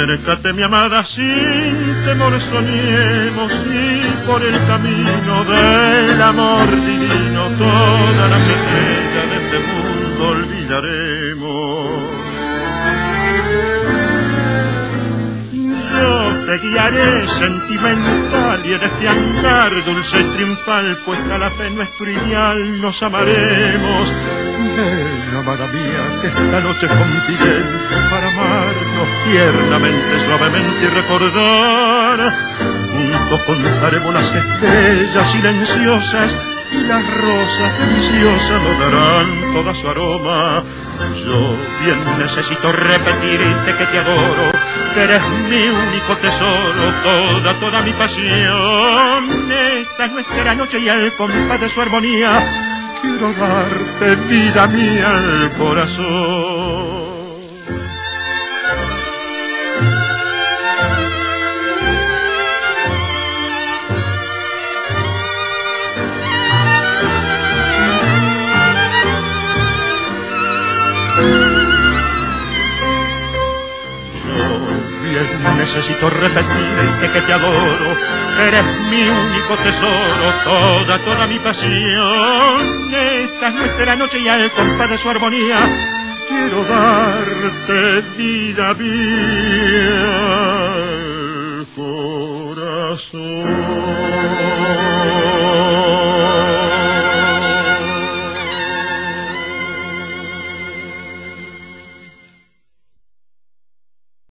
Acércate, mi amada, sin temor soñemos, y por el camino del amor divino todas las estrellas de este mundo olvidaremos. Yo te guiaré sentimental y en este andar dulce y triunfal, pues a la fe nuestro ideal nos amaremos. Ven, amada mía, que esta noche es confidente para amarnos tiernamente, suavemente y recordar. Juntos contaremos las estrellas silenciosas y las rosas deliciosas nos darán toda su aroma. Yo bien necesito repetirte que te adoro, que eres mi único tesoro, toda mi pasión. Esta es nuestra noche y al compás de su armonía quiero darte, vida mía, al corazón. Necesito repetirte que te adoro, eres mi único tesoro, toda mi pasión. Esta es nuestra noche y al compás de su armonía quiero darte, vida mía.